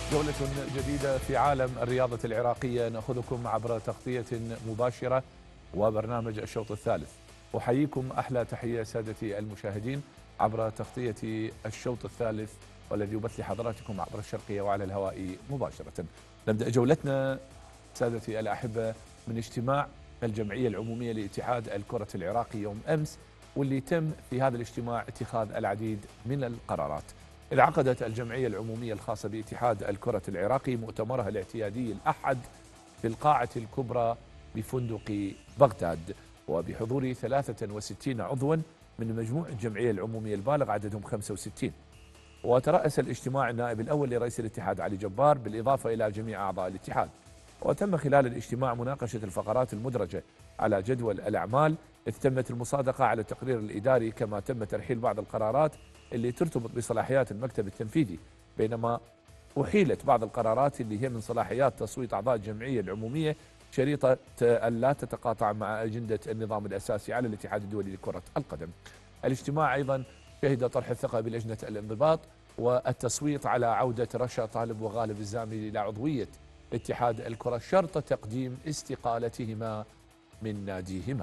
جولة جديدة في عالم الرياضة العراقية، نأخذكم عبر تغطية مباشرة وبرنامج الشوط الثالث. أحييكم أحلى تحية سادتي المشاهدين عبر تغطية الشوط الثالث والذي يبث لحضراتكم عبر الشرقية وعلى الهواء مباشرة. نبدأ جولتنا سادتي الأحبة من اجتماع الجمعية العمومية لاتحاد الكرة العراقي يوم أمس، واللي تم في هذا الاجتماع اتخاذ العديد من القرارات. إذ عقدت الجمعية العمومية الخاصة باتحاد الكرة العراقي مؤتمرها الاعتيادي الأحد في القاعة الكبرى بفندق بغداد، وبحضور 63 عضوا من مجموع الجمعية العمومية البالغ عددهم 65. وترأس الاجتماع النائب الأول لرئيس الاتحاد علي جبار بالإضافة إلى جميع أعضاء الاتحاد. وتم خلال الاجتماع مناقشة الفقرات المدرجة على جدول الأعمال، إذ تمت المصادقة على التقرير الإداري، كما تم ترحيل بعض القرارات اللي ترتبط بصلاحيات المكتب التنفيذي، بينما أحيلت بعض القرارات اللي هي من صلاحيات تصويت أعضاء الجمعية العمومية شريطة ألا تتقاطع مع أجندة النظام الأساسي على الاتحاد الدولي لكرة القدم. الاجتماع أيضا شهد طرح الثقة بلجنة الانضباط والتصويت على عودة رشا طالب وغالب الزاملي إلى عضوية اتحاد الكرة شرط تقديم استقالتهما من ناديهما.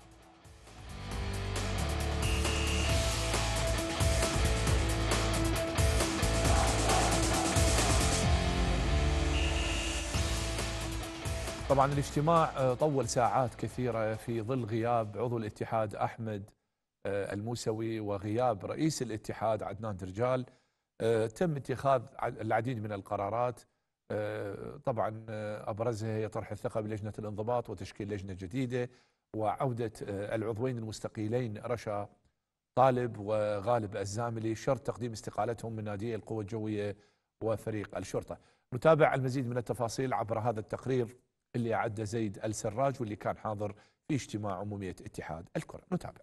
طبعا الاجتماع طول ساعات كثيرة في ظل غياب عضو الاتحاد أحمد الموسوي وغياب رئيس الاتحاد عدنان درجال. تم اتخاذ العديد من القرارات، طبعا أبرزها هي طرح الثقة بلجنة الانضباط وتشكيل لجنة جديدة، وعودة العضوين المستقيلين رشا طالب وغالب الزاملي شرط تقديم استقالتهم من نادي القوى الجوية وفريق الشرطة. نتابع المزيد من التفاصيل عبر هذا التقرير اللي أعده زيد السراج، واللي كان حاضر في اجتماع عمومية اتحاد الكرة. نتابع.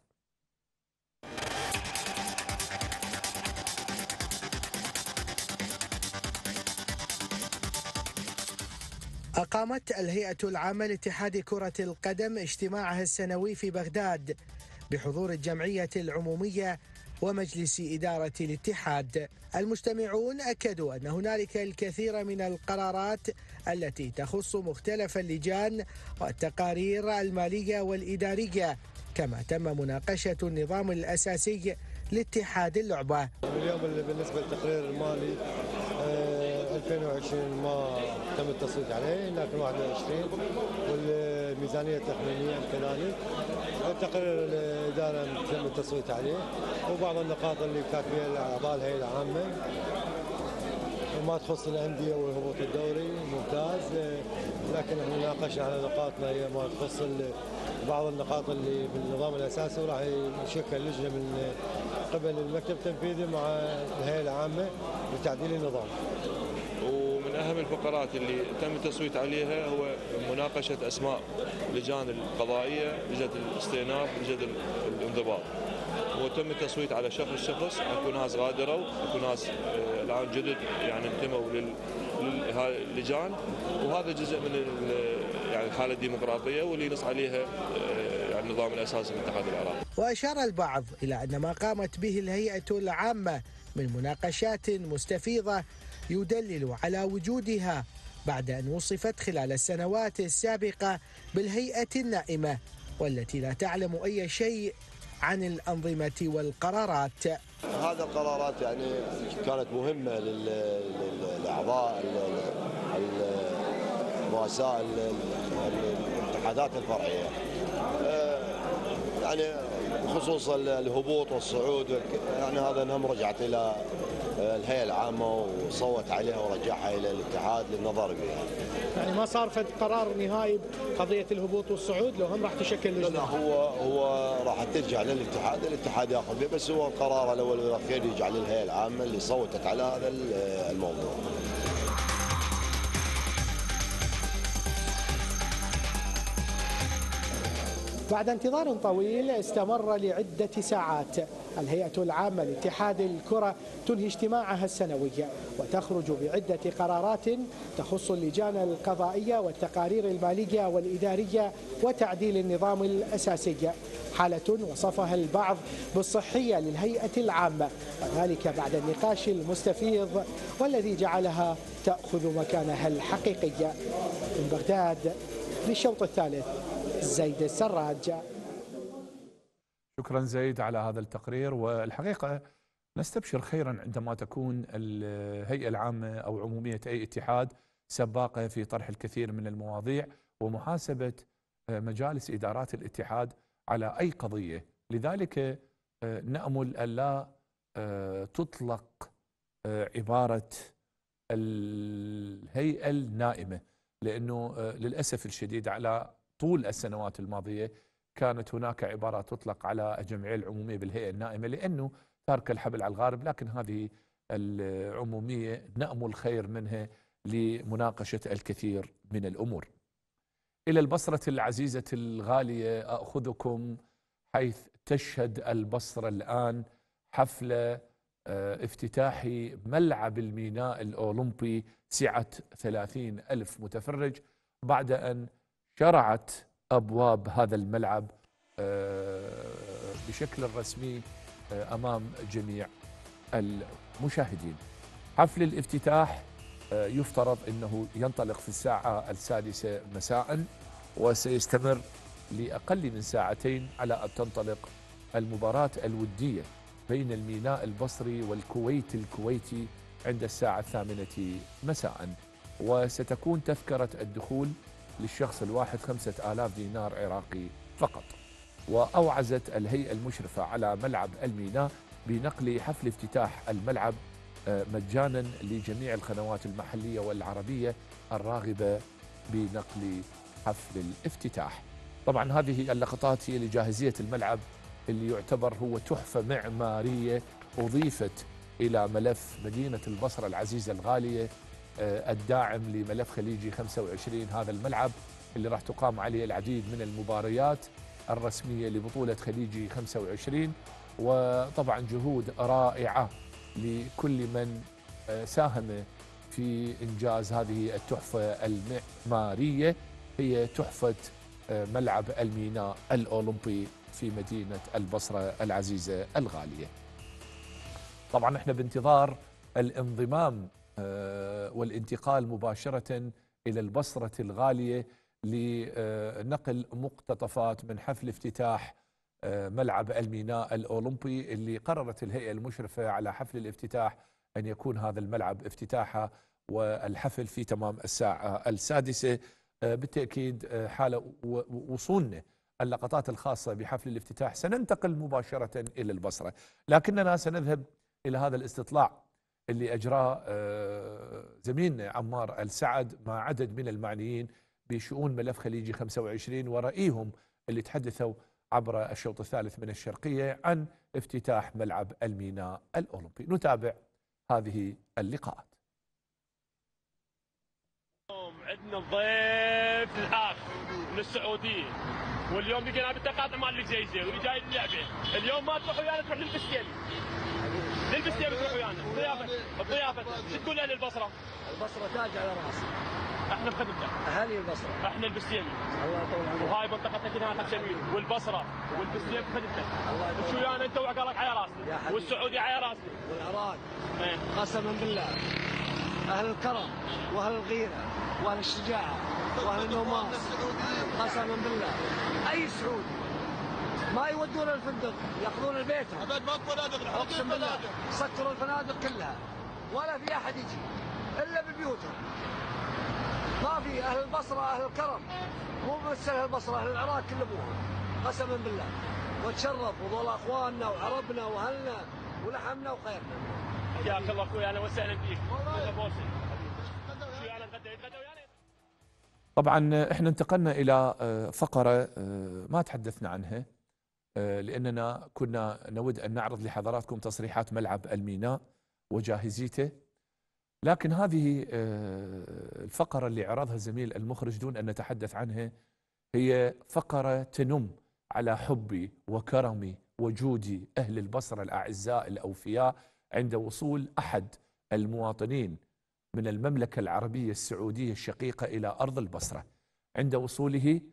أقامت الهيئة العامة لاتحاد كرة القدم اجتماعها السنوي في بغداد بحضور الجمعية العمومية ومجلس إدارة الاتحاد. المجتمعون أكدوا أن هنالك الكثير من القرارات التي تخص مختلف اللجان والتقارير المالية والإدارية، كما تم مناقشة النظام الأساسي لاتحاد اللعبة. اليوم بالنسبة للتقرير المالي 2020 ما تم التصويت عليه، لكن 21 والميزانية التقنينية كذلك. تقرير الإدارة تم التصويت عليه، وبعض النقاط اللي كانت فيها أعضاء الهيئة العامة وما تخص الأندية والهبوط الدوري ممتاز، لكن احنا ناقشنا على نقاطنا هي ما تخص بعض النقاط اللي بالنظام الأساسي، وراح يشكل لجنة من قبل المكتب التنفيذي مع الهيئة العامة لتعديل النظام. ومن أهم الفقرات اللي تم التصويت عليها هو مناقشة أسماء لجان القضائية، لجنة الاستئناف، لجنة الانضباط. وتم التصويت على شخص، اكو ناس غادروا، اكو ناس الآن جدد يعني انتموا للجان، وهذا جزء من يعني الحالة الديمقراطية واللي ينص عليها يعني النظام الأساسي للاتحاد العراقي. وأشار البعض إلى أن ما قامت به الهيئة العامة من مناقشات مستفيضة يدلل على وجودها بعد أن وصفت خلال السنوات السابقة بالهيئة النائمة والتي لا تعلم أي شيء عن الأنظمة والقرارات. هذه القرارات يعني كانت مهمة للأعضاء رؤساء الاتحادات الفرعية، يعني خصوصا الهبوط والصعود، يعني هذا هم رجعت إلى الهيئة العامة وصوت عليها ورجعها إلى الاتحاد للنظر بها. يعني ما صار فد قرار نهائي بقضية الهبوط والصعود، لو هم راح تشكل لجنة؟ لا، هو راح ترجع للاتحاد، الاتحاد ياخذ به، بس هو القرار الأول والأخير يرجع للهيئة العامة اللي صوتت على هذا الموضوع. بعد انتظار طويل استمر لعدة ساعات، الهيئة العامة لاتحاد الكرة تنهي اجتماعها السنوي وتخرج بعدة قرارات تخص اللجان القضائية والتقارير المالية والإدارية وتعديل النظام الأساسي، حالة وصفها البعض بالصحية للهيئة العامة، وذلك بعد النقاش المستفيض والذي جعلها تأخذ مكانها الحقيقي. من بغداد للشوط الثالث، زيد السراج. شكرا زيد على هذا التقرير. والحقيقة نستبشر خيرا عندما تكون الهيئة العامة أو عمومية أي اتحاد سباقة في طرح الكثير من المواضيع ومحاسبة مجالس إدارات الاتحاد على أي قضية. لذلك نأمل ألا تطلق عبارة الهيئة النائمة، لأنه للأسف الشديد على طول السنوات الماضية كانت هناك عبارات تطلق على الجمعية العمومية بالهيئة النائمة لأنه تارك الحبل على الغارب، لكن هذه العمومية نأمل خير منها لمناقشة الكثير من الأمور. إلى البصرة العزيزة الغالية أخذكم، حيث تشهد البصرة الآن حفلة افتتاح ملعب الميناء الأولمبي سعة 30,000 متفرج بعد أن شرعت أبواب هذا الملعب بشكل رسمي أمام جميع المشاهدين. حفل الافتتاح يفترض أنه ينطلق في الساعة 6 مساء وسيستمر لأقل من ساعتين على أن تنطلق المباراة الودية بين الميناء البصري والكويت الكويتي عند الساعة 8 مساء، وستكون تذكرة الدخول للشخص الواحد 5,000 دينار عراقي فقط. وأوعزت الهيئة المشرفة على ملعب الميناء بنقل حفل افتتاح الملعب مجانا لجميع القنوات المحلية والعربية الراغبة بنقل حفل الافتتاح. طبعا هذه اللقطات هي لجاهزية الملعب اللي يعتبر هو تحفة معمارية أضيفت إلى ملف مدينة البصرة العزيزة الغالية الداعم لملف خليجي 25. هذا الملعب اللي راح تقام عليه العديد من المباريات الرسمية لبطولة خليجي 25، وطبعا جهود رائعة لكل من ساهم في إنجاز هذه التحفة المعمارية، هي تحفة ملعب الميناء الأولمبي في مدينة البصرة العزيزة الغالية. طبعا احنا بانتظار الانضمام والانتقال مباشرة إلى البصرة الغالية لنقل مقتطفات من حفل افتتاح ملعب الميناء الأولمبي اللي قررت الهيئة المشرفة على حفل الافتتاح أن يكون هذا الملعب افتتاحه والحفل في تمام الساعة 6. بالتأكيد حال وصولنا اللقطات الخاصة بحفل الافتتاح سننتقل مباشرة إلى البصرة، لكننا سنذهب إلى هذا الاستطلاع اللي أجراه زميلنا عمار السعد مع عدد من المعنيين بشؤون ملف خليجي 25 ورأيهم اللي تحدثوا عبر الشوط الثالث من الشرقية عن افتتاح ملعب الميناء الأولمبي. نتابع هذه اللقاءات. عندنا الضيف الآخر من السعودية، واليوم لقينا بالتقاطع مال الجيزة واللي جاي اللعبة. اليوم ما تروح ويانا، تروح للبستيمي. للبستيمي تروح ويانا. الضيافة شو تقول لها للبصرة؟ البصرة تاج على راسي. احنا بخدمتك. اهالي البصرة. احنا البستيمي. الله يطول عمرك. وهاي منطقتك هنا خشمين، والبصرة والبستيمي بخدمتك. الله يطول وشو ويانا انت وعقالك على راسنا. والسعودية على راسنا. والعراق. قسما بالله. اهل الكرم واهل الغيرة واهل الشجاعة واهل النوماس. قسما بالله اي سعودي ما يودون الفندق، ياخذون البيت. ابد ماكو فنادق، اقسم بالله سكروا الفنادق كلها ولا في احد يجي الا ببيوتهم. ما في اهل البصره اهل الكرم، مو بس اهل البصره، اهل العراق كل ابوهم قسما بالله. وتشرف وظل اخواننا وعربنا واهلنا ولحمنا وخيرنا. حياك الله اخوي، اهلا وسهلا فيك. طبعا احنا انتقلنا الى فقره ما تحدثنا عنها لاننا كنا نود ان نعرض لحضراتكم تصريحات ملعب الميناء وجاهزيته، لكن هذه الفقره اللي عرضها الزميل المخرج دون ان نتحدث عنها هي فقره تنم على حبي وكرمي وجود أهل البصرة الأعزاء الأوفياء عند وصول أحد المواطنين من المملكة العربية السعودية الشقيقة إلى أرض البصرة. عند وصوله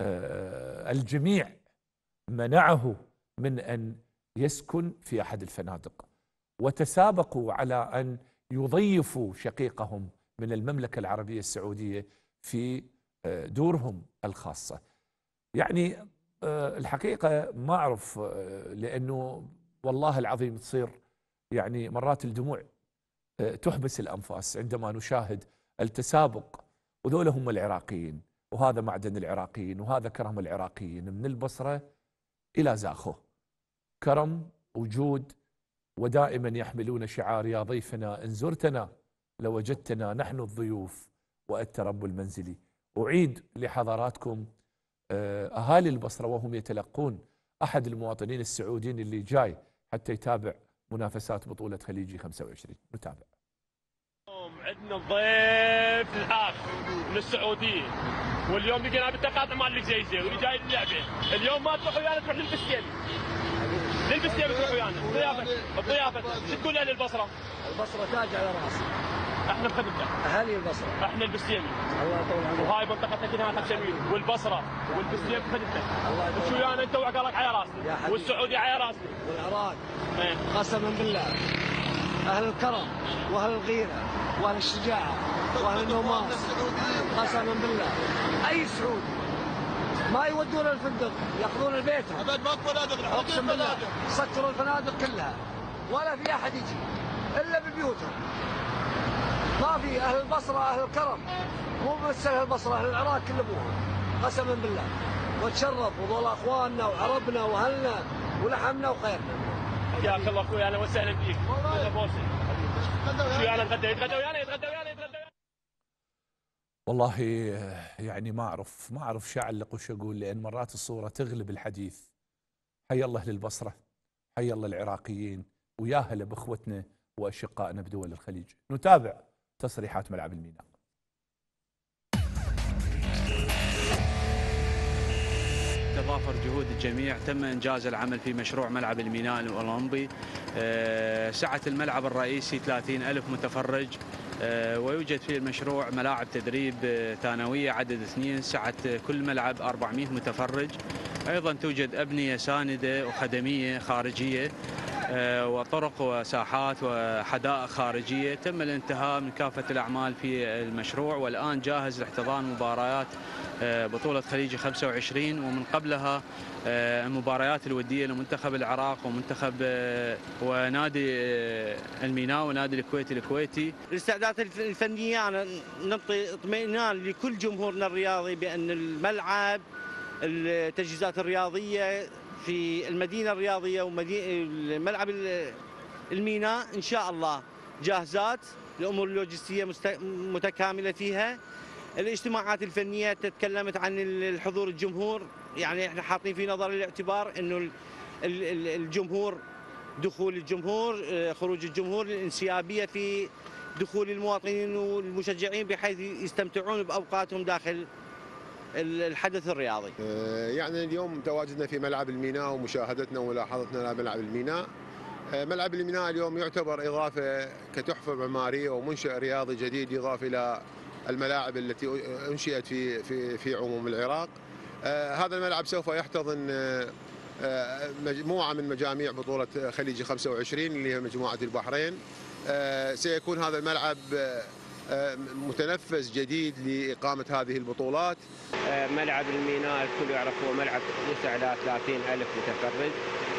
الجميع منعه من أن يسكن في أحد الفنادق، وتسابقوا على أن يضيفوا شقيقهم من المملكة العربية السعودية في دورهم الخاصة. يعني الحقيقة ما أعرف، لأنه والله العظيم تصير يعني مرات الدموع تحبس الأنفاس عندما نشاهد التسابق. وذولا هم العراقيين، وهذا معدن العراقيين، وهذا كرم العراقيين من البصرة إلى زاخو، كرم وجود، ودائما يحملون شعار يا ضيفنا إن زرتنا لوجدتنا نحن الضيوف وأنت رب المنزل. أعيد لحضراتكم أهالي البصرة وهم يتلقون أحد المواطنين السعوديين اللي جاي حتى يتابع منافسات بطولة خليجي 25. نتابع. عندنا ضيف الأخ من السعودية، واليوم لقينا بالتقاطع مال الجيزة واللي جاي اللعبة. اليوم ما تروح ويانا، تروح للبستيمي. للبستيمي تروح ويانا. الضيافة شو تقول أهل البصرة؟ البصرة تاج على راسي. احنا بخدمتك. اهالي البصرة. احنا البستيمي. الله يطول عمرك. وهاي منطقتك هنا خشمين، والبصرة والبستيمي بخدمتك. الله يطول. شو ويانا انت وعقالك على راسي. والسعودية على راسي. والعراق. قسما بالله. اهل الكرم واهل الغيرة واهل الشجاعة واهل النوماس. قسما بالله اي سعودي ما يودون الفندق، ياخذون البيت. ابد ماكو فنادق، اقسم بالله سكروا الفنادق كلها، ولا في احد يجي الا ببيوتهم. ما في اهل البصره اهل الكرم، مو بس اهل البصره، اهل العراق كل ابوهم قسما بالله. وتشرف وظل اخواننا وعربنا واهلنا ولحمنا وخيرنا. حياك الله اخوي، اهلا وسهلا فيك. شو ويانا نتغدى؟ يتغدى ويانا، يتغدى ويانا، يتغدى ويانا. والله يعني ما اعرف شو اعلق وش اقول، لان مرات الصوره تغلب الحديث. حي الله للبصره، حي الله العراقيين، ويا هلا باخوتنا واشقائنا بدول الخليج. نتابع تصريحات ملعب الميناء. تضافر جهود الجميع تم إنجاز العمل في مشروع ملعب الميناء الأولمبي. سعة الملعب الرئيسي 30,000 متفرج، ويوجد في المشروع ملاعب تدريب ثانوية عدد 2، سعة كل ملعب 400 متفرج. أيضا توجد أبنية ساندة وخدمية خارجية، وطرق وساحات وحدائق خارجية. تم الانتهاء من كافة الأعمال في المشروع، والآن جاهز لاحتضان مباريات بطولة خليجي 25، ومن قبلها المباريات الودية لمنتخب العراق ومنتخب ونادي الميناء ونادي الكويتي. الاستعدادات الفنية أنا نعطي اطمئنان لكل جمهورنا الرياضي بأن الملعب، التجهيزات الرياضية في المدينة الرياضية وملعب الميناء إن شاء الله جاهزات، الأمور اللوجستية متكاملة فيها. الاجتماعات الفنية تتكلمت عن الحضور الجمهور، يعني احنا حاطين في نظر الاعتبار انه الجمهور، دخول الجمهور، خروج الجمهور، الانسيابية في دخول المواطنين والمشجعين بحيث يستمتعون بأوقاتهم داخل الحدث الرياضي. يعني اليوم تواجدنا في ملعب الميناء ومشاهدتنا وملاحظتنا لملعب الميناء. ملعب الميناء اليوم يعتبر إضافة كتحفة معمارية ومنشأ رياضي جديد يضاف إلى الملاعب التي أنشئت في عموم العراق. هذا الملعب سوف يحتضن مجموعة من مجاميع بطولة خليجي 25 اللي هي مجموعة البحرين. سيكون هذا الملعب متنفس جديد لإقامة هذه البطولات. ملعب الميناء الكل يعرف هو ملعب يسع إلى 30,000 متفرج،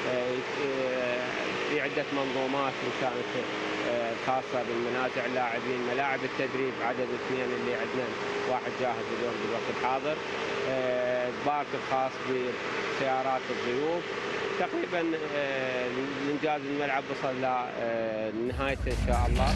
في عدة منظومات كانت خاصة بالمنازع اللاعبين، ملاعب التدريب عدد 2 اللي عندنا، واحد جاهز اليوم بالوقت الحاضر، البارك الخاص بسيارات الضيوف. تقريبا الانجاز الملعب وصل لنهايته ان شاء الله.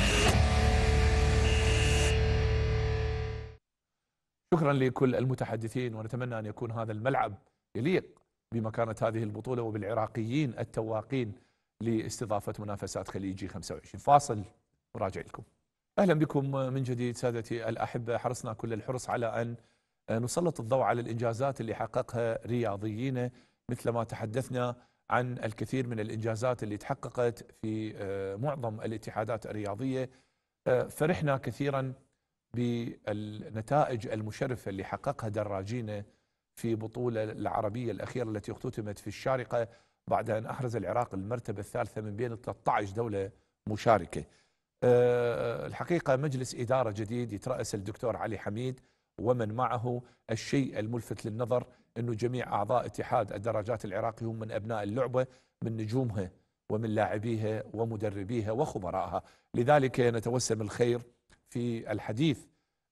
شكرا لكل المتحدثين، ونتمنى ان يكون هذا الملعب يليق بمكانة هذه البطولة وبالعراقيين التواقين لاستضافة منافسات خليجي 25. فاصل وراجع لكم. أهلا بكم من جديد سادتي الأحبة. حرصنا كل الحرص على أن نسلط الضوء على الإنجازات اللي حققها رياضيين، مثل ما تحدثنا عن الكثير من الإنجازات اللي تحققت في معظم الاتحادات الرياضية. فرحنا كثيرا بالنتائج المشرفة اللي حققها دراجينا في بطولة العربية الأخيرة التي اختتمت في الشارقة بعد أن أحرز العراق المرتبة الثالثة من بين 13 دولة مشاركة. الحقيقة مجلس إدارة جديد يترأس الدكتور علي حميد ومن معه. الشيء الملفت للنظر أنه جميع أعضاء اتحاد الدراجات العراقي هم من أبناء اللعبة، من نجومها ومن لاعبيها ومدربيها وخبرائها. لذلك نتوسم الخير في الحديث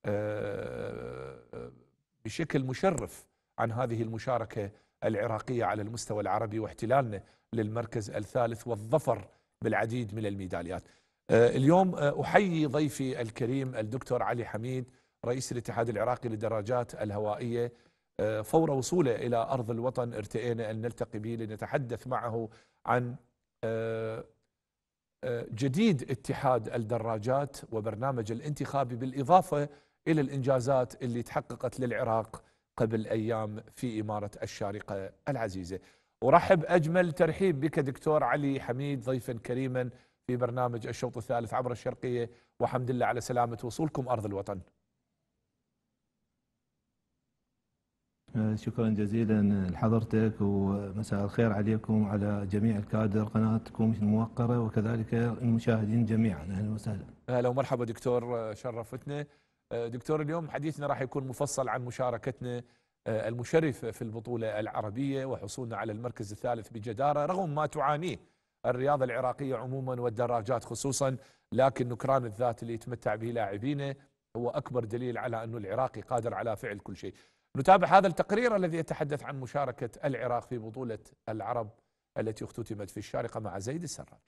بشكل مشرف عن هذه المشاركة العراقية على المستوى العربي واحتلالنا للمركز الثالث والظفر بالعديد من الميداليات. اليوم أحيي ضيفي الكريم الدكتور علي حميد رئيس الاتحاد العراقي للدراجات الهوائية. فور وصوله إلى أرض الوطن ارتئينا أن نلتقي به لنتحدث معه عن جديد اتحاد الدراجات وبرنامج الانتخابي، بالإضافة إلى الإنجازات اللي تحققت للعراق قبل أيام في إمارة الشارقة العزيزة. أرحب أجمل ترحيب بك دكتور علي حميد ضيفا كريما في برنامج الشوط الثالث عبر الشرقية، وحمد لله على سلامة وصولكم أرض الوطن. شكرا جزيلا لحضرتك، ومساء الخير عليكم وعلى جميع الكادر قناتكم الموقرة وكذلك المشاهدين جميعا. أهلا وسهلا. أهلا ومرحبا دكتور، شرفتنا. دكتور اليوم حديثنا راح يكون مفصل عن مشاركتنا المشرفة في البطولة العربية وحصولنا على المركز الثالث بجدارة رغم ما تعانيه الرياضة العراقية عموما والدراجات خصوصا، لكن نكران الذات اللي يتمتع به لاعبينه هو أكبر دليل على أنه العراقي قادر على فعل كل شيء. نتابع هذا التقرير الذي يتحدث عن مشاركة العراق في بطولة العرب التي اختتمت في الشارقة مع زيد السراج.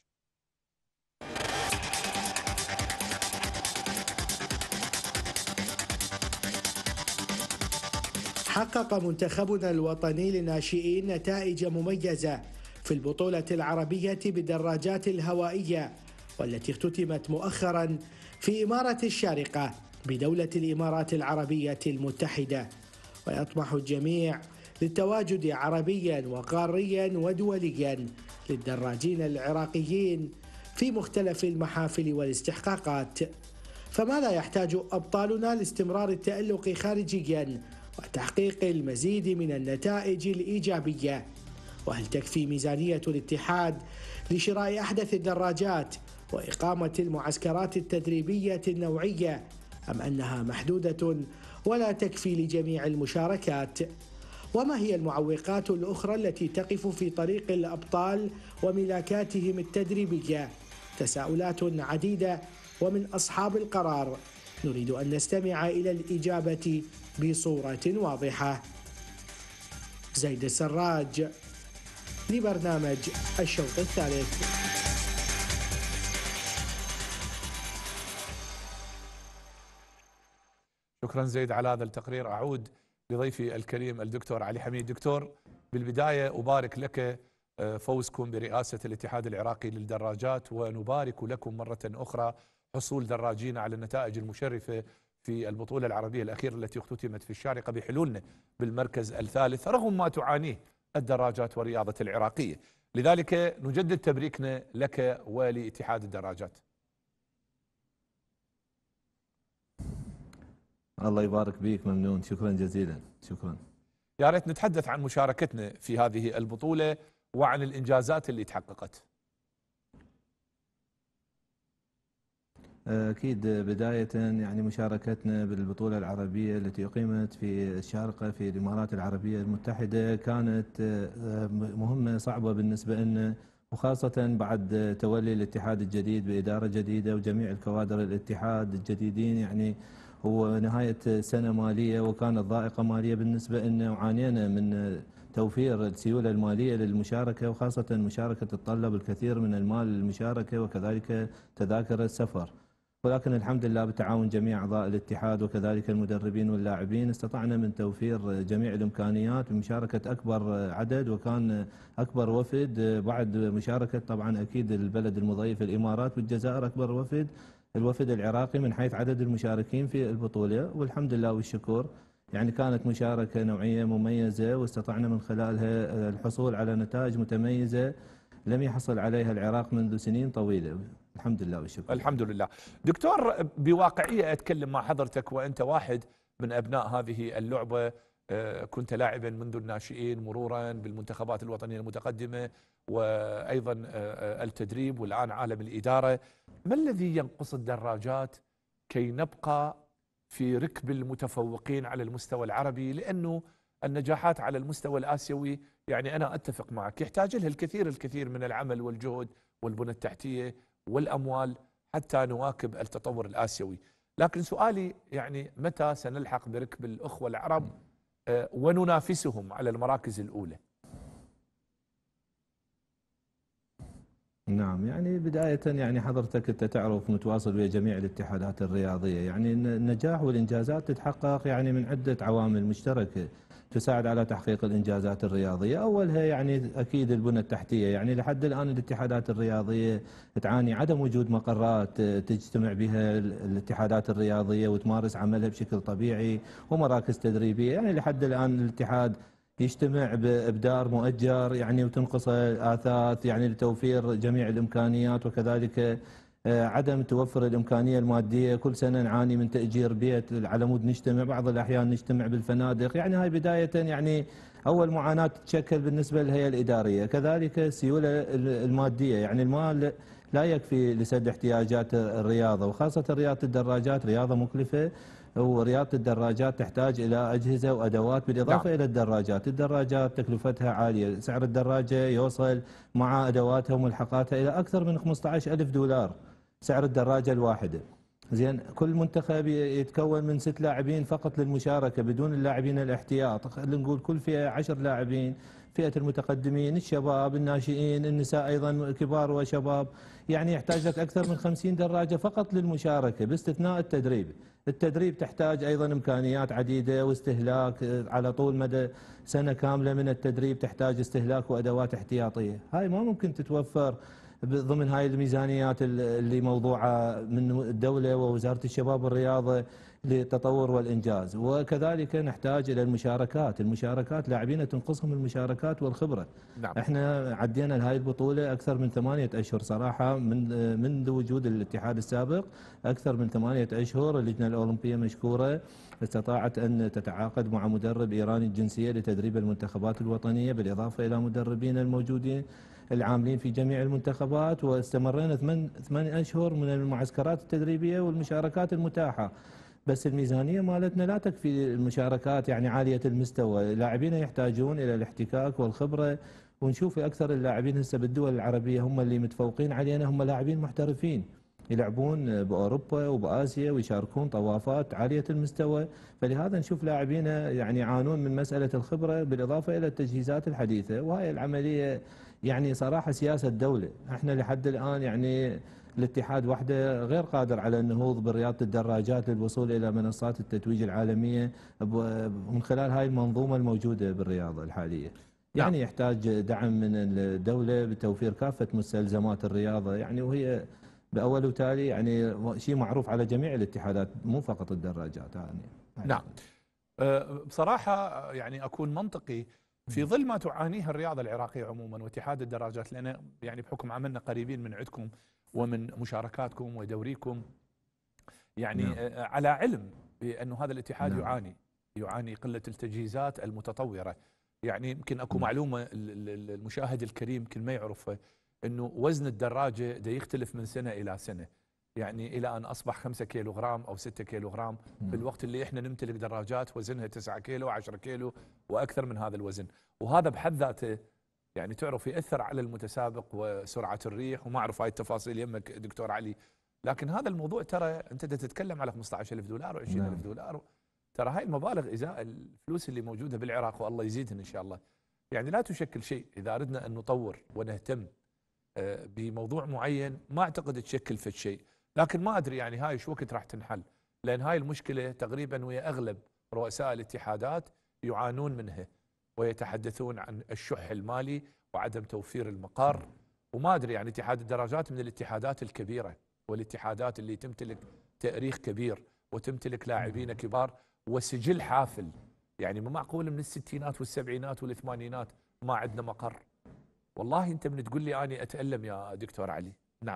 حقق منتخبنا الوطني للناشئين نتائج مميزة في البطولة العربية بالدراجات الهوائية، والتي اختتمت مؤخرا في إمارة الشارقة بدولة الإمارات العربية المتحدة. ويطمح الجميع للتواجد عربيا وقاريا ودوليا للدراجين العراقيين في مختلف المحافل والاستحقاقات. فماذا يحتاج أبطالنا لاستمرار التألق خارجيا وتحقيق المزيد من النتائج الإيجابية؟ وهل تكفي ميزانية الاتحاد لشراء أحدث الدراجات وإقامة المعسكرات التدريبية النوعية، أم أنها محدودة ولا تكفي لجميع المشاركات؟ وما هي المعوقات الأخرى التي تقف في طريق الأبطال وملاكاتهم التدريبية؟ تساؤلات عديدة ومن أصحاب القرار نريد أن نستمع إلى الإجابة بصورة واضحة. زيد السراج لبرنامج الشوط الثالث. شكرا زيد على هذا التقرير. أعود لضيفي الكريم الدكتور علي حميد. دكتور، بالبداية أبارك لك فوزكم برئاسة الاتحاد العراقي للدراجات، ونبارك لكم مرة أخرى حصول دراجين على النتائج المشرفة في البطولة العربية الأخيرة التي اختتمت في الشارقة بحلولنا بالمركز الثالث رغم ما تعانيه الدراجات والرياضة العراقية. لذلك نجدد تبريكنا لك ولاتحاد الدراجات. الله يبارك بيك، ممنون، شكرا جزيلا. شكرا. يا ريت نتحدث عن مشاركتنا في هذه البطولة وعن الإنجازات اللي تحققت. أكيد بداية يعني مشاركتنا بالبطولة العربية التي أقيمت في الشارقة في الإمارات العربية المتحدة كانت مهمة صعبة بالنسبة لنا، وخاصة بعد تولي الاتحاد الجديد بإدارة جديدة وجميع الكوادر الاتحاد الجديدين. يعني هو نهاية سنة مالية وكانت ضائقة مالية بالنسبة لنا، وعانينا من توفير السيولة المالية للمشاركة، وخاصة المشاركة تتطلب الكثير من المال للمشاركة وكذلك تذاكر السفر. ولكن الحمد لله بتعاون جميع أعضاء الاتحاد وكذلك المدربين واللاعبين استطعنا من توفير جميع الإمكانيات ومشاركة أكبر عدد، وكان أكبر وفد بعد مشاركة طبعا أكيد البلد المضيف الإمارات والجزائر أكبر وفد الوفد العراقي من حيث عدد المشاركين في البطولة. والحمد لله والشكر يعني كانت مشاركة نوعية مميزة، واستطعنا من خلالها الحصول على نتائج متميزة لم يحصل عليها العراق منذ سنين طويلة. الحمد لله والشكر. الحمد لله. دكتور، بواقعية أتكلم مع حضرتك وأنت واحد من أبناء هذه اللعبة، كنت لاعبا منذ الناشئين مرورا بالمنتخبات الوطنية المتقدمة وأيضا التدريب والآن عالم الإدارة. ما الذي ينقص الدراجات كي نبقى في ركب المتفوقين على المستوى العربي؟ لأنه النجاحات على المستوى الآسيوي يعني أنا أتفق معك يحتاج لها الكثير من العمل والجهد والبنى التحتية والأموال حتى نواكب التطور الآسيوي. لكن سؤالي يعني متى سنلحق بركب الأخوة العرب وننافسهم على المراكز الأولى؟ نعم، يعني بداية يعني حضرتك أنت تعرف متواصل ويا جميع الاتحادات الرياضية، يعني النجاح والإنجازات تتحقق يعني من عدة عوامل مشتركة تساعد على تحقيق الإنجازات الرياضية. أولها يعني أكيد البنى التحتية، يعني لحد الآن الاتحادات الرياضية تعاني عدم وجود مقرات تجتمع بها الاتحادات الرياضية وتمارس عملها بشكل طبيعي ومراكز تدريبية. يعني لحد الآن الاتحاد يجتمع بدار مؤجر يعني وتنقصه آثاث يعني لتوفير جميع الإمكانيات، وكذلك عدم توفر الإمكانية المادية. كل سنة نعاني من تأجير بيت على مود نجتمع، بعض الأحيان نجتمع بالفنادق. يعني هاي بداية يعني أول معاناة تتشكل بالنسبة للهيئة الإدارية. كذلك السيولة المادية، يعني المال لا يكفي لسد احتياجات الرياضة، وخاصة رياضة الدراجات رياضة مكلفة، ورياضة الدراجات تحتاج إلى أجهزة وأدوات بالإضافة إلى الدراجات تكلفتها عالية. سعر الدراجة يوصل مع أدواتها وملحقاتها إلى أكثر من 15,000 دولار سعر الدراجة الواحدة. زين، كل منتخب يتكون من 6 لاعبين فقط للمشاركة بدون اللاعبين الاحتياط. خلينا نقول كل فئة 10 لاعبين، فئة المتقدمين، الشباب، الناشئين، النساء أيضا كبار وشباب. يعني يحتاج لك أكثر من 50 دراجة فقط للمشاركة باستثناء التدريب تحتاج أيضا إمكانيات عديدة واستهلاك على طول مدى سنة كاملة من التدريب، تحتاج استهلاك وأدوات احتياطية. هاي ما ممكن تتوفر ضمن هاي الميزانيات اللي موضوعة من الدولة ووزارة الشباب والرياضة للتطور والإنجاز. وكذلك نحتاج إلى المشاركات لاعبين تنقصهم المشاركات والخبرة. نعم. احنا عدينا لهاي البطولة أكثر من 8 أشهر صراحة منذ وجود الاتحاد السابق، أكثر من 8 أشهر. اللجنة الأولمبية مشكورة استطاعت أن تتعاقد مع مدرب إيراني الجنسية لتدريب المنتخبات الوطنية بالإضافة إلى مدربين الموجودين العاملين في جميع المنتخبات، واستمرينا 8 أشهر من المعسكرات التدريبية والمشاركات المتاحة. بس الميزانية مالتنا لا تكفي المشاركات يعني عالية المستوى. لاعبين يحتاجون إلى الاحتكاك والخبرة، ونشوف أكثر اللاعبين هسه بالدول العربية هم اللي متفوقين علينا هم لاعبين محترفين يلعبون بأوروبا وبآسيا ويشاركون طوافات عالية المستوى. فلهذا نشوف لاعبين يعني يعانون من مسألة الخبرة بالإضافة إلى التجهيزات الحديثة. وهي العملية يعني صراحة سياسة الدولة. احنا لحد الآن يعني الاتحاد وحده غير قادر على النهوض برياضة الدراجات للوصول إلى منصات التتويج العالمية من خلال هاي المنظومة الموجودة بالرياضة الحالية. يعني يحتاج دعم من الدولة بتوفير كافة مستلزمات الرياضة، يعني وهي بأول وتالي يعني شيء معروف على جميع الاتحادات مو فقط الدراجات. يعني نعم. بصراحة يعني أكون منطقي في ظل ما تعانيه الرياضة العراقية عموما واتحاد الدراجات، لأن يعني بحكم عملنا قريبين من عندكم ومن مشاركاتكم ودوريكم، يعني على علم بأنه هذا الاتحاد يعاني قلة التجهيزات المتطورة. يعني يمكن أكو معلومة المشاهد الكريم يمكن ما يعرفها، أنه وزن الدراجة دا يختلف من سنة إلى سنة، يعني إلى أن أصبح 5 كيلوغرام أو 6 كيلوغرام بالوقت اللي إحنا نمتلك دراجات وزنها 9 كيلو 10 كيلو وأكثر من هذا الوزن. وهذا بحد ذاته يعني تعرف يأثر على المتسابق وسرعة الريح، وما أعرف هاي التفاصيل يمك دكتور علي. لكن هذا الموضوع ترى أنت تتكلم على 15,000 دولار و20,000 دولار، ترى هاي المبالغ إزاء الفلوس اللي موجودة بالعراق والله يزيدهن إن شاء الله، يعني لا تشكل شيء. إذا أردنا أن نطور ونهتم بموضوع معين ما أعتقد تشكل في شيء. لكن ما أدري يعني هاي شو وقت راح تنحل، لأن هاي المشكلة تقريبا ويا أغلب رؤساء الاتحادات يعانون منها ويتحدثون عن الشح المالي وعدم توفير المقر. وما أدري يعني اتحاد الدراجات من الاتحادات الكبيرة والاتحادات اللي تمتلك تاريخ كبير وتمتلك لاعبين كبار، وسجل حافل. يعني مو معقول من الستينات والسبعينات والثمانينات ما عندنا مقر. والله انت من تقول لي اني اتألم يا دكتور علي. نعم.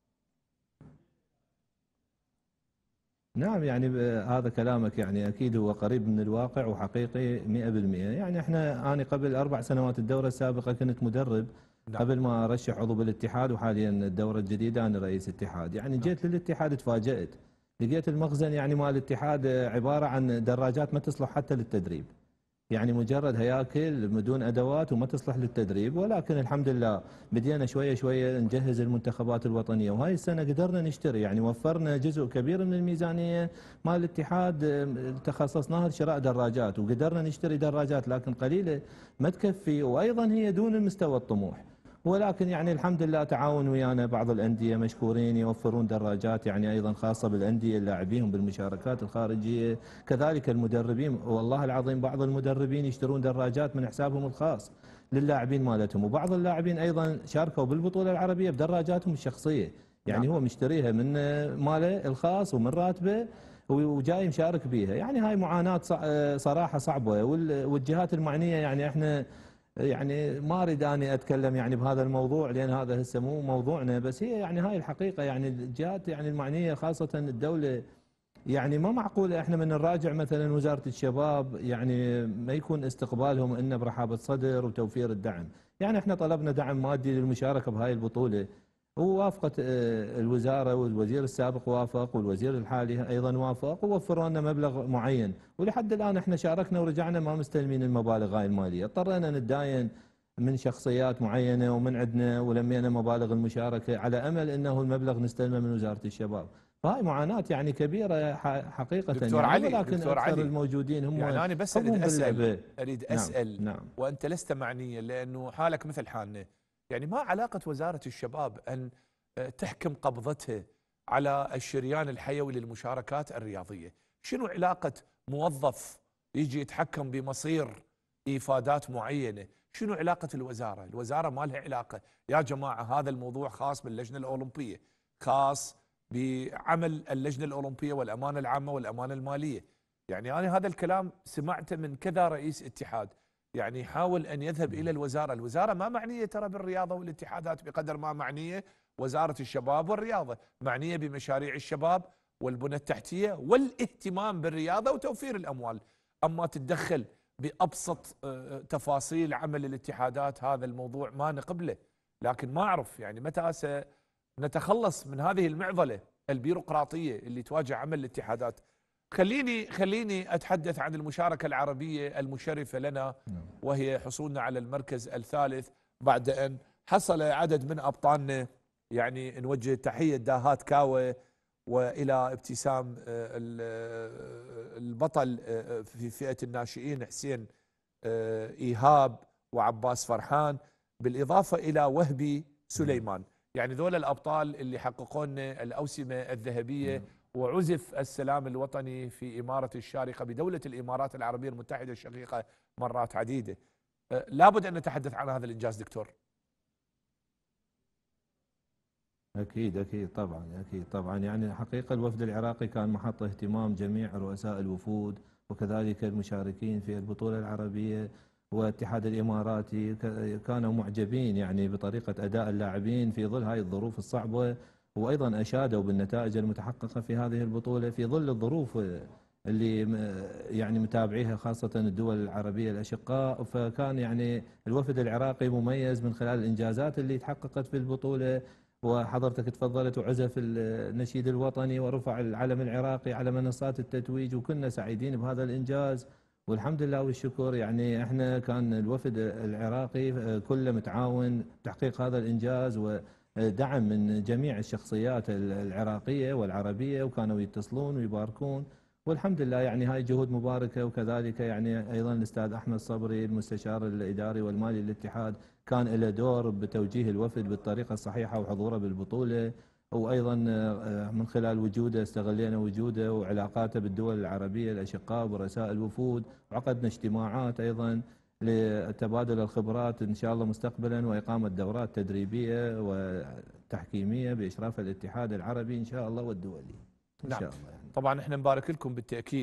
نعم، يعني هذا كلامك يعني أكيد هو قريب من الواقع وحقيقي 100%. يعني أنا قبل 4 سنوات الدورة السابقة كنت مدرب. نعم. قبل ما أرشح عضو بالاتحاد، وحاليا الدورة الجديدة أنا رئيس اتحاد. يعني جيت للاتحاد تفاجأت، لقيت المخزن يعني مال الاتحاد عبارة عن دراجات ما تصلح حتى للتدريب. يعني مجرد هياكل بدون ادوات وما تصلح للتدريب. ولكن الحمد لله بدينا شويه شويه نجهز المنتخبات الوطنيه، وهاي السنه قدرنا نشتري، يعني وفرنا جزء كبير من الميزانيه مال الاتحاد تخصصناها لشراء دراجات، وقدرنا نشتري دراجات لكن قليله ما تكفي، وايضا هي دون المستوى الطموح. ولكن يعني الحمد لله تعاون ويانا بعض الانديه مشكورين يوفرون دراجات، يعني ايضا خاصه بالانديه اللاعبين بالمشاركات الخارجيه، كذلك المدربين. والله العظيم بعض المدربين يشترون دراجات من حسابهم الخاص للاعبين مالتهم، وبعض اللاعبين ايضا شاركوا بالبطوله العربيه بدراجاتهم الشخصيه. يعني هو مشتريها من ماله الخاص ومن راتبه وجاي مشارك بيها. يعني هاي معاناه صراحه صعبه، والجهات المعنيه يعني احنا يعني ما اريد اني اتكلم يعني بهذا الموضوع لان هذا هسه مو موضوعنا، بس هي يعني هاي الحقيقه. يعني الجهات يعني المعنيه خاصه الدوله، يعني ما معقول احنا من نراجع مثلا وزاره الشباب يعني ما يكون استقبالهم انه برحابه صدر وتوفير الدعم. يعني احنا طلبنا دعم مادي للمشاركه بهاي البطوله، ووافقت الوزاره، والوزير السابق وافق، والوزير الحالي ايضا وافق، ووفروا لنا مبلغ معين. ولحد الان احنا شاركنا ورجعنا ما مستلمين المبالغ هاي الماليه. اضطرينا نتداين من شخصيات معينه ومن عندنا ولمينا مبالغ المشاركه على امل انه المبلغ نستلمه من وزاره الشباب. فهاي معاناه يعني كبيره حقيقه. دكتور يعني علي، ولكن دكتور اكثر علي الموجودين هم يعني انا بس اريد اسال نعم. وانت لست معنيا لانه حالك مثل حالنا. يعني ما علاقه وزاره الشباب ان تحكم قبضتها على الشريان الحيوي للمشاركات الرياضيه؟ شنو علاقه موظف يجي يتحكم بمصير ايفادات معينه؟ شنو علاقه الوزاره؟ الوزاره ما لها علاقه يا جماعه. هذا الموضوع خاص باللجنه الاولمبيه، خاص بعمل اللجنه الاولمبيه والامانه العامه والامانه الماليه. يعني انا هذا الكلام سمعته من كذا رئيس اتحاد يعني يحاول ان يذهب الى الوزاره. الوزاره ما معنيه ترى بالرياضه والاتحادات بقدر ما معنيه وزاره الشباب والرياضه، معنيه بمشاريع الشباب والبنى التحتيه والاهتمام بالرياضه وتوفير الاموال. اما تتدخل بابسط تفاصيل عمل الاتحادات، هذا الموضوع ما نقبله. لكن ما اعرف يعني متى سنتخلص من هذه المعضله البيروقراطيه اللي تواجه عمل الاتحادات. خليني اتحدث عن المشاركه العربيه المشرفه لنا، وهي حصولنا على المركز الثالث بعد ان حصل عدد من ابطالنا. يعني نوجه تحيه داهات كاوه والى ابتسام البطل في فئه الناشئين حسين ايهاب وعباس فرحان، بالاضافه الى وهبي سليمان. يعني ذول الابطال اللي حققوا لنا الاوسمه الذهبيه. وعزف السلام الوطني في إمارة الشارقة بدولة الإمارات العربية المتحدة الشقيقة مرات عديدة. لابد أن نتحدث عن هذا الإنجاز دكتور. أكيد طبعا. يعني حقيقة الوفد العراقي كان محط اهتمام جميع رؤساء الوفود وكذلك المشاركين في البطولة العربية. والاتحاد الإماراتي كانوا معجبين يعني بطريقة أداء اللاعبين في ظل هاي الظروف الصعبة، وايضا اشادوا بالنتائج المتحققه في هذه البطوله في ظل الظروف اللي يعني متابعيها خاصه الدول العربيه الاشقاء. فكان يعني الوفد العراقي مميز من خلال الانجازات اللي تحققت في البطوله. وحضرتك تفضلت وعزف النشيد الوطني ورفع العلم العراقي على منصات التتويج، وكنا سعيدين بهذا الانجاز والحمد لله والشكر. يعني احنا كان الوفد العراقي كله متعاون تحقيق هذا الانجاز، ودعم من جميع الشخصيات العراقية والعربية، وكانوا يتصلون ويباركون والحمد لله. يعني هاي جهود مباركة. وكذلك يعني أيضا الأستاذ أحمد صبري المستشار الإداري والمالي للاتحاد كان له دور بتوجيه الوفد بالطريقة الصحيحة وحضوره بالبطولة. وأيضا من خلال وجوده استغلينا وجوده وعلاقاته بالدول العربية الأشقاء ورؤساء الوفود، وعقدنا اجتماعات أيضا لتبادل الخبرات إن شاء الله مستقبلا، وإقامة دورات تدريبية وتحكيمية بإشراف الاتحاد العربي إن شاء الله والدولي إن شاء الله. طبعا احنا نبارك لكم بالتأكيد،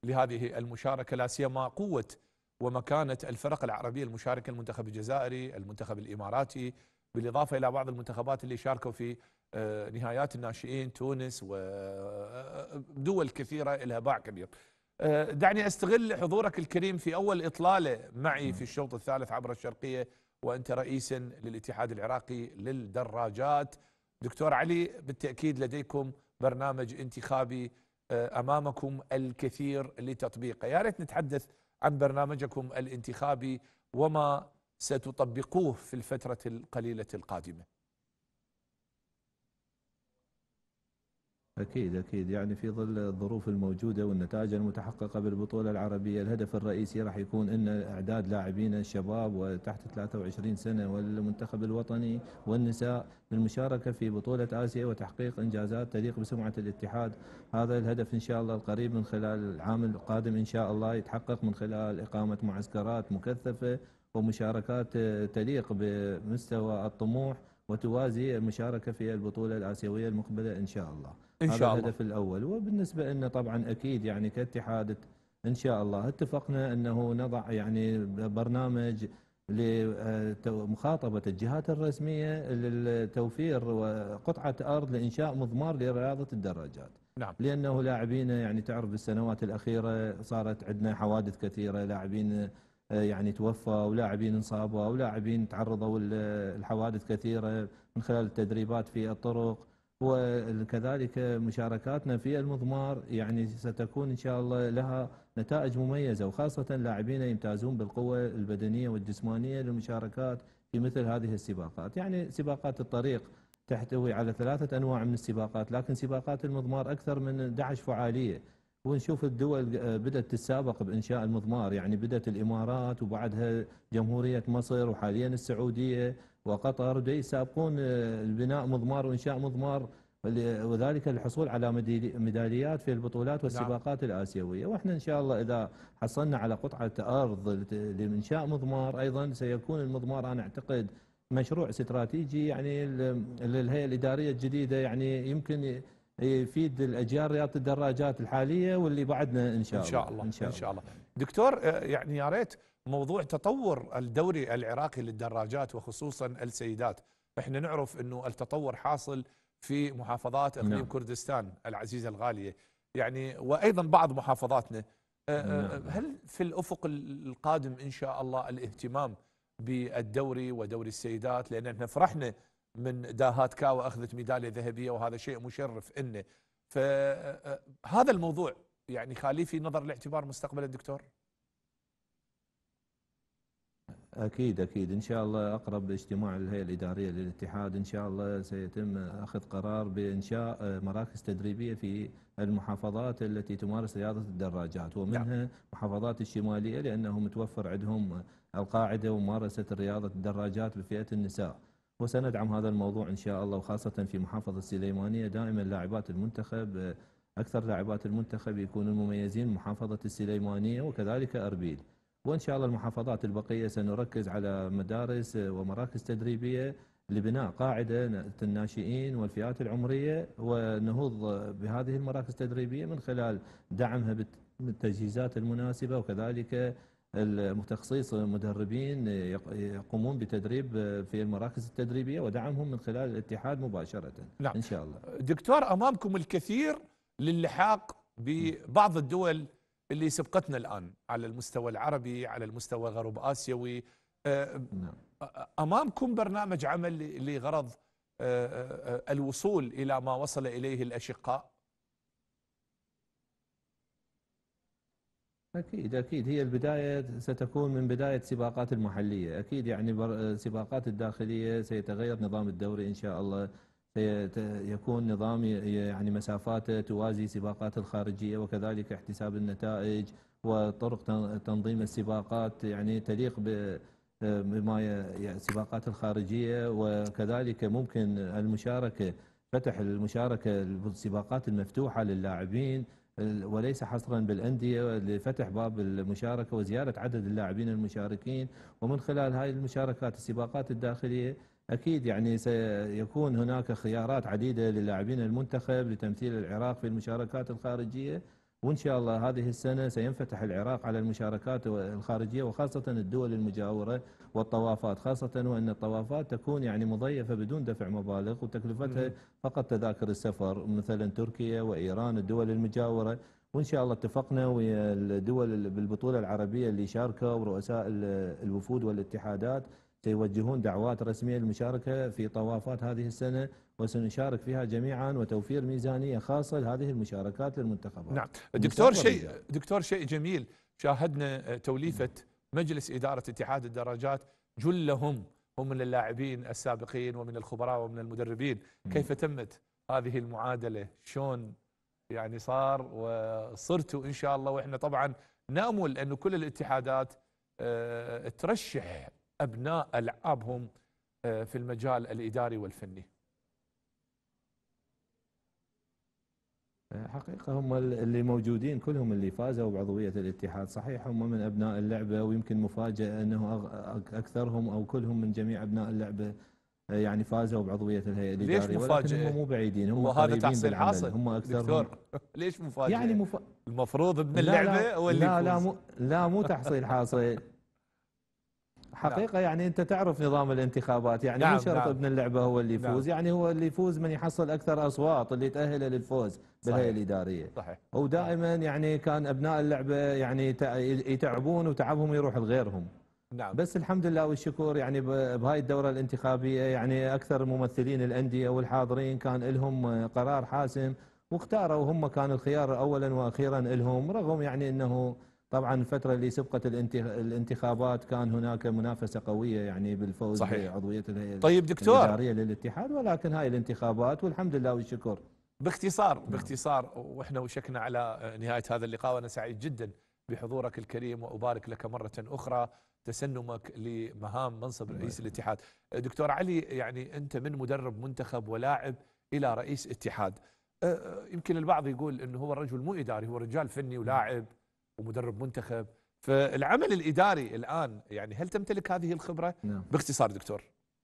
لهذه المشاركة، لا سيما قوة ومكانة الفرق العربية المشاركة، المنتخب الجزائري، المنتخب الإماراتي، بالإضافة إلى بعض المنتخبات اللي شاركوا في نهايات الناشئين، تونس ودول كثيرة لها باع كبير. دعني أستغل حضورك الكريم في أول إطلالة معي في الشوط الثالث عبر الشرقية، وأنت رئيسا للاتحاد العراقي للدراجات. دكتور علي، بالتأكيد لديكم برنامج انتخابي أمامكم الكثير لتطبيقه، يا ريت نتحدث عن برنامجكم الانتخابي وما ستطبقوه في الفترة القليلة القادمة. أكيد يعني في ظل الظروف الموجودة والنتائج المتحققة بالبطولة العربية، الهدف الرئيسي راح يكون أن إعداد لاعبين الشباب وتحت 23 سنة والمنتخب الوطني والنساء للمشاركة في بطولة آسيا وتحقيق إنجازات تليق بسمعة الاتحاد. هذا الهدف إن شاء الله القريب من خلال العام القادم إن شاء الله يتحقق من خلال إقامة معسكرات مكثفة ومشاركات تليق بمستوى الطموح وتوازي المشاركة في البطولة الآسيوية المقبلة إن شاء الله. إن شاء الله. هذا الهدف الأول. وبالنسبة لنا طبعا أكيد يعني كاتحاد إن شاء الله اتفقنا أنه نضع يعني برنامج لمخاطبة الجهات الرسمية للتوفير قطعة أرض لإنشاء مضمار لرياضة الدراجات. نعم. لأنه لاعبين يعني تعرف بالسنوات الأخيرة صارت عندنا حوادث كثيرة، لاعبين يعني توفوا ولاعبين انصابوا ولاعبين تعرضوا للحوادث كثيرة من خلال التدريبات في الطرق، وكذلك مشاركاتنا في المضمار يعني ستكون إن شاء الله لها نتائج مميزة، وخاصة لاعبين يمتازون بالقوة البدنية والجسمانية للمشاركات في مثل هذه السباقات. يعني سباقات الطريق تحتوي على 3 أنواع من السباقات، لكن سباقات المضمار أكثر من 11 فعالية، ونشوف الدول بدأت تتسابق بإنشاء المضمار، يعني بدأت الإمارات وبعدها جمهورية مصر وحاليا السعودية وقطر بدأوا يسابقون البناء مضمار وإنشاء مضمار، وذلك للحصول على ميداليات في البطولات والسباقات الآسيوية. وإحنا إن شاء الله إذا حصلنا على قطعة أرض لإنشاء مضمار أيضا سيكون المضمار أنا أعتقد مشروع استراتيجي يعني للهيئة الإدارية الجديدة، يعني يمكن يفيد الأجيال رياضة الدراجات الحالية واللي بعدنا إن شاء الله. إن شاء الله. دكتور يعني يا ريت موضوع تطور الدوري العراقي للدراجات وخصوصا السيدات، احنا نعرف انه التطور حاصل في محافظات اقليم كردستان العزيزة الغالية يعني وايضا بعض محافظاتنا. هل في الافق القادم ان شاء الله الاهتمام بالدوري ودوري السيدات؟ لان احنا فرحنا من داهات كاو اخذت ميداليه ذهبيه وهذا شيء مشرف انه، فهذا الموضوع يعني خليه في نظر الاعتبار مستقبلا دكتور. أكيد إن شاء الله أقرب اجتماع الهيئة الإدارية للاتحاد إن شاء الله سيتم أخذ قرار بإنشاء مراكز تدريبية في المحافظات التي تمارس رياضة الدراجات، ومنها محافظات الشمالية لأنه متوفر عندهم القاعدة وممارسة رياضة الدراجات بفئة النساء، وسندعم هذا الموضوع إن شاء الله. وخاصة في محافظة السليمانية دائما لاعبات المنتخب أكثر لاعبات المنتخب يكونون مميزين محافظة السليمانية وكذلك أربيل. وإن شاء الله المحافظات البقية سنركز على مدارس ومراكز تدريبية لبناء قاعدة الناشئين والفئات العمرية، ونهوض بهذه المراكز التدريبية من خلال دعمها بالتجهيزات المناسبة، وكذلك تخصيص مدربين يقومون بتدريب في المراكز التدريبية ودعمهم من خلال الاتحاد مباشرة. نعم. إن شاء الله. دكتور أمامكم الكثير للحاق ببعض الدول اللي سبقتنا الآن على المستوى العربي، على المستوى غرب آسيوي. أمامكم برنامج عمل لغرض الوصول إلى ما وصل إليه الأشقاء؟ أكيد هي البداية ستكون من بداية سباقات المحلية. أكيد يعني سباقات الداخلية سيتغير نظام الدوري إن شاء الله، سيكون نظام يعني مسافاته توازي سباقات الخارجية، وكذلك احتساب النتائج وطرق تنظيم السباقات يعني تليق بما السباقات الخارجية، وكذلك ممكن المشاركة فتح المشاركة بالسباقات المفتوحة للاعبين وليس حصرا بالأندية، لفتح باب المشاركة وزيادة عدد اللاعبين المشاركين. ومن خلال هاي المشاركات السباقات الداخلية أكيد يعني سيكون هناك خيارات عديدة للاعبين المنتخب لتمثيل العراق في المشاركات الخارجية، وإن شاء الله هذه السنة سينفتح العراق على المشاركات الخارجية وخاصة الدول المجاورة والطوافات، خاصة وأن الطوافات تكون يعني مضيفة بدون دفع مبالغ وتكلفتها فقط تذاكر السفر، مثلا تركيا وإيران الدول المجاورة. وإن شاء الله اتفقنا ويا الدول بالبطولة العربية اللي شاركوا ورؤساء الوفود والاتحادات سيوجهون دعوات رسمية للمشاركة في طوافات هذه السنة، وسنشارك فيها جميعا وتوفير ميزانية خاصة لهذه المشاركات للمنتخبات. نعم دكتور شيء جميل، شاهدنا توليفة مجلس إدارة اتحاد الدراجات جلهم هم من اللاعبين السابقين ومن الخبراء ومن المدربين. كيف تمت هذه المعادلة؟ شلون يعني صار وصرتوا إن شاء الله؟ وإحنا طبعا نأمل أن كل الاتحادات ترشح أبناء ألعابهم في المجال الإداري والفني. حقيقة هم اللي موجودين كلهم اللي فازوا بعضوية الاتحاد، صحيح هم من أبناء اللعبة، ويمكن مفاجأة أنه أكثرهم أو كلهم من جميع أبناء اللعبة يعني فازوا بعضوية الهيئة الإدارية. ليش مفاجأة؟ ولكن هم مو بعيدين، هم وهذا قريبين تحصيل بالعمل. حاصل هم أكثرهم. ليش مفاجأة؟ يعني المفروض ابن اللعبة هو اللي يفوز. لا مو تحصيل حاصل. حقيقة يعني أنت تعرف نظام الانتخابات، يعني مو شرط ابن اللعبة هو اللي يفوز، يعني هو اللي يفوز من يحصل أكثر أصوات اللي تأهله للفوز بالهيئة الإدارية. صحيح. ودائما يعني كان أبناء اللعبة يعني يتعبون وتعبهم يروح لغيرهم. نعم. بس الحمد لله والشكر يعني بهاي الدورة الانتخابية يعني أكثر ممثلين الأندية والحاضرين كان لهم قرار حاسم واختاروا هم، كان الخيار أولا وأخيرا لهم، رغم يعني أنه طبعا الفترة اللي سبقت الانتخابات كان هناك منافسة قوية يعني بالفوز بعضوية الهيئة الإدارية للاتحاد، ولكن هاي الانتخابات والحمد لله والشكر. باختصار واحنا وشكنا على نهاية هذا اللقاء، وانا سعيد جدا بحضورك الكريم وأبارك لك مرة أخرى تسنمك لمهام منصب رئيس الاتحاد. دكتور علي، يعني أنت من مدرب منتخب ولاعب إلى رئيس اتحاد، يمكن البعض يقول أنه هو الرجل مو إداري، هو رجال فني ولاعب ومدرب منتخب. فالعمل الإداري الآن يعني هل تمتلك هذه الخبرة؟ باختصار دكتور.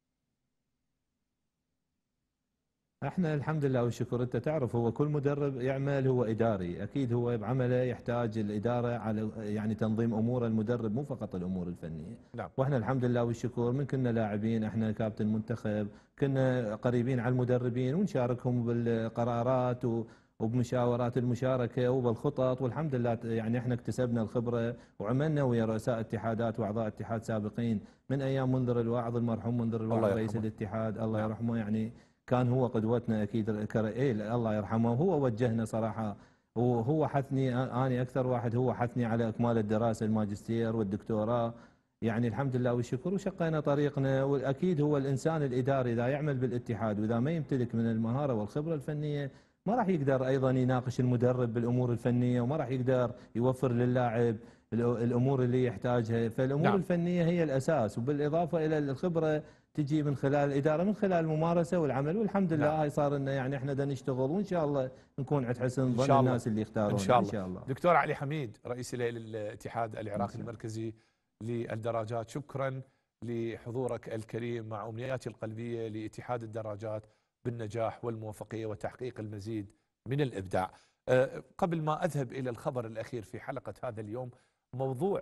احنا الحمد لله والشكر، انت تعرف هو كل مدرب يعمل هو اداري، اكيد هو بعمله يحتاج الاداره على يعني تنظيم امور المدرب مو فقط الامور الفنيه. نعم. واحنا الحمد لله والشكر من كنا لاعبين، احنا كابتن منتخب كنا قريبين على المدربين ونشاركهم بالقرارات وبمشاورات المشاركه وبالخطط، والحمد لله يعني احنا اكتسبنا الخبره وعملنا ويا رؤساء اتحادات واعضاء اتحاد سابقين من ايام منذر الواعظ المرحوم منذر الواعظ رئيس الاتحاد الله يرحمه، يعني كان هو قدوتنا اكيد. الله يرحمه، وهو وجهنا صراحه، وهو حثني اني اكثر واحد، هو حثني على اكمال الدراسه الماجستير والدكتوراه، يعني الحمد لله والشكر وشقينا طريقنا. واكيد هو الانسان الاداري اذا يعمل بالاتحاد واذا ما يمتلك من المهاره والخبره الفنيه ما راح يقدر ايضا يناقش المدرب بالامور الفنيه، وما راح يقدر يوفر للاعب الامور اللي يحتاجها. فالامور الفنيه هي الاساس، وبالاضافه الى الخبره تجي من خلال الاداره، من خلال الممارسه والعمل، والحمد لله هاي صار لنا يعني احنا بدنا نشتغل، وان شاء الله نكون عند حسن ظن الناس اللي يختارون إن شاء الله. دكتور علي حميد رئيس الاتحاد العراقي المركزي للدراجات، شكرا لحضورك الكريم، مع امنياتي القلبيه لاتحاد الدراجات بالنجاح والموفقيه وتحقيق المزيد من الابداع. قبل ما اذهب الى الخبر الاخير في حلقه هذا اليوم، موضوع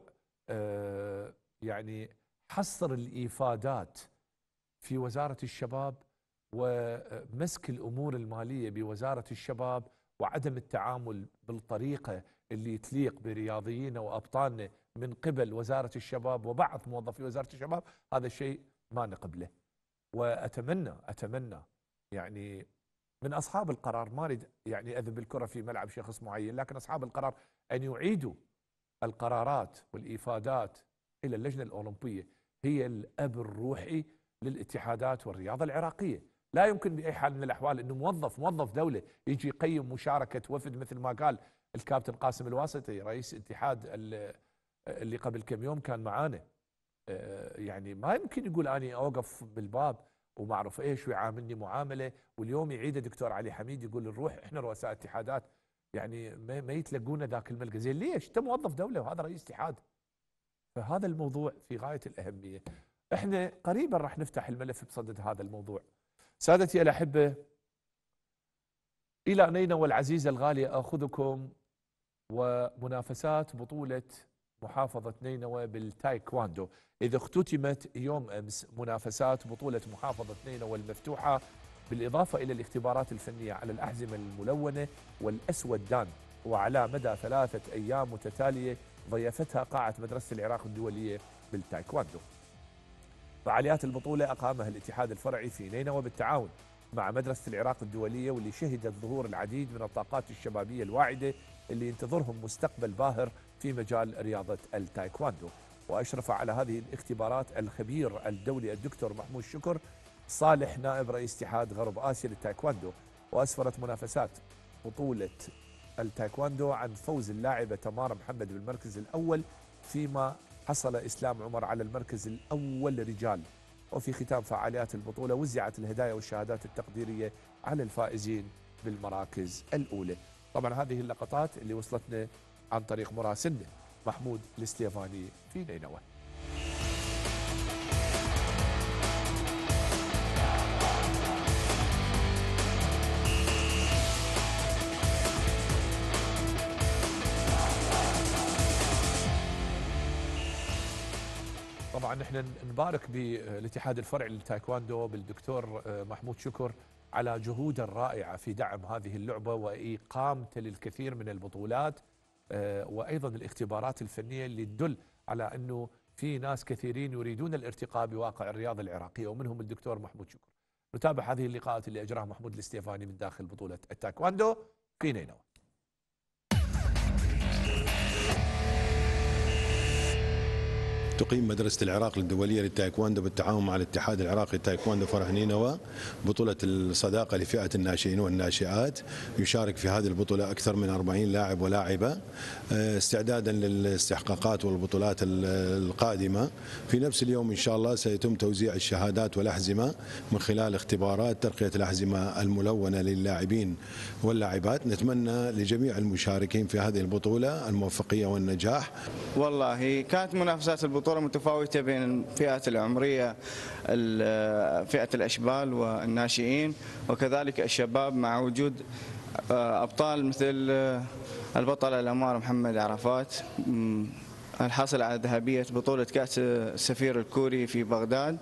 يعني حصر الإيفادات في وزارة الشباب ومسك الأمور المالية بوزارة الشباب وعدم التعامل بالطريقة اللي تليق برياضيين وأبطالنا من قبل وزارة الشباب وبعض موظفي وزارة الشباب، هذا الشيء ما نقبله. وأتمنى يعني من أصحاب القرار، ما أريد يعني أذب الكرة في ملعب شخص معين، لكن أصحاب القرار أن يعيدوا القرارات والإيفادات إلى اللجنة الأولمبية، هي الأب الروحي للاتحادات والرياضة العراقية. لا يمكن بأي حال من الأحوال أنه موظف دولة يجي يقيم مشاركة وفد مثل ما قال الكابتن قاسم الواسطي رئيس اتحاد اللي قبل كم يوم كان معانا، يعني ما يمكن يقول أنا أوقف بالباب وما أعرف إيش ويعاملني معاملة، واليوم يعيد دكتور علي حميد يقول نروح إحنا رؤساء اتحادات يعني ما يتلقونا ذاك الملقى. زين ليش؟ أنت موظف دولة وهذا رئيس اتحاد. فهذا الموضوع في غاية الأهمية. احنا قريبا راح نفتح الملف بصدد هذا الموضوع. سادتي الأحبة، إلى نينوى العزيزة الغالية آخذكم ومنافسات بطولة محافظة نينوى بالتايكواندو. إذا اختتمت يوم أمس منافسات بطولة محافظة نينوى المفتوحة بالإضافة إلى الاختبارات الفنية على الأحزمة الملونة والأسود دان، وعلى مدى 3 أيام متتالية ضيفتها قاعة مدرسة العراق الدولية بالتايكواندو. فعاليات البطولة أقامها الاتحاد الفرعي في نينوى بالتعاون مع مدرسة العراق الدولية، واللي شهدت ظهور العديد من الطاقات الشبابية الواعدة اللي ينتظرهم مستقبل باهر في مجال رياضة التايكواندو. وأشرف على هذه الاختبارات الخبير الدولي الدكتور محمود شكر صالح نائب رئيس اتحاد غرب آسيا للتايكواندو. وأسفرت منافسات بطولة التايكواندو عن فوز اللاعبة تمار محمد بالمركز الأول، فيما حصل إسلام عمر على المركز الأول رجال. وفي ختام فعاليات البطولة وزعت الهدايا والشهادات التقديرية على الفائزين بالمراكز الأولى. طبعا هذه اللقطات اللي وصلتنا عن طريق مراسلنا محمود الستيفاني في نينوى. طبعا نحن نبارك بالاتحاد الفرعي للتايكواندو بالدكتور محمود شكر على جهوده الرائعة في دعم هذه اللعبة وإقامته للكثير من البطولات، وأيضا الاختبارات الفنية اللي تدل على أنه في ناس كثيرين يريدون الارتقاء بواقع الرياضة العراقية، ومنهم الدكتور محمود شكر. نتابع هذه اللقاءات اللي أجراها محمود الستيفاني من داخل بطولة التايكواندو في نينوى. تقيم مدرسة العراق الدولية للتايكواندو بالتعاون مع الاتحاد العراقي للتايكواندو فرع نينوى بطولة الصداقة لفئة الناشئين والناشئات. يشارك في هذه البطولة أكثر من 40 لاعب ولاعبة استعدادا للاستحقاقات والبطولات القادمة. في نفس اليوم إن شاء الله سيتم توزيع الشهادات والأحزمة من خلال اختبارات ترقية الأحزمة الملونة للاعبين واللاعبات. نتمنى لجميع المشاركين في هذه البطولة الموفقية والنجاح. والله كانت منافسات البطولة متفاوتة بين الفئات العمرية، فئة الأشبال والناشئين وكذلك الشباب، مع وجود أبطال مثل البطل الأمار محمد عرفات الحاصل على ذهبية بطولة كأس السفير الكوري في بغداد،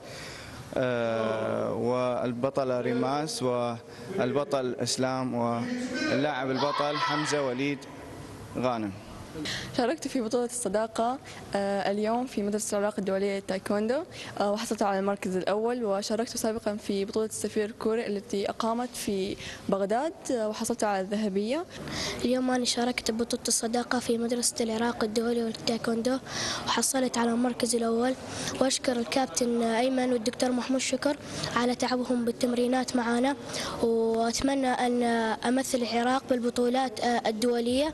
والبطل ريماس والبطل إسلام واللاعب البطل حمزة وليد غانم. شاركت في بطولة الصداقة اليوم في مدرسة العراق الدولية للتايكوندو وحصلت على المركز الأول، وشاركت سابقا في بطولة السفير الكوري التي أقامت في بغداد وحصلت على الذهبية. اليوم أنا شاركت ببطولة الصداقة في مدرسة العراق الدولي للتايكوندو وحصلت على المركز الأول، وأشكر الكابتن أيمن والدكتور محمود شكر على تعبهم بالتمرينات معنا، وأتمنى أن أمثل العراق بالبطولات الدولية.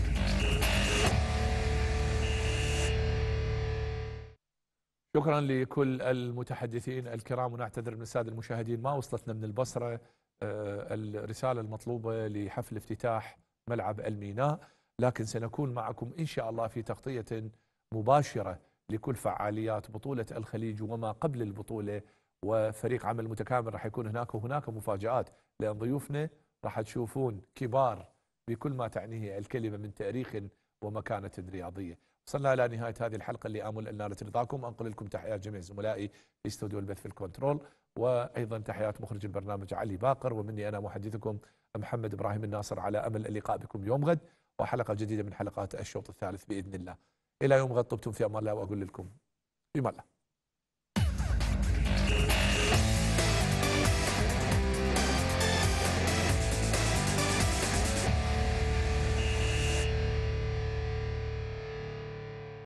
شكرا لكل المتحدثين الكرام، ونعتذر من الساده المشاهدين ما وصلتنا من البصره الرساله المطلوبه لحفل افتتاح ملعب الميناء، لكن سنكون معكم ان شاء الله في تغطيه مباشره لكل فعاليات بطوله الخليج وما قبل البطوله، وفريق عمل متكامل راح يكون هناك، وهناك مفاجآت لان ضيوفنا راح تشوفون كبار بكل ما تعنيه الكلمه من تاريخ ومكانه رياضيه. وصلنا الى نهايه هذه الحلقه اللي امل ان نالت رضاكم. انقل لكم تحيات جميع زملائي في استوديو البث في الكنترول، وايضا تحيات مخرج البرنامج علي باقر، ومني انا محدثكم محمد ابراهيم الناصر، على امل اللقاء بكم يوم غد وحلقه جديده من حلقات الشوط الثالث باذن الله. الى يوم غد، طبتم في امان الله، واقول لكم في امان الله.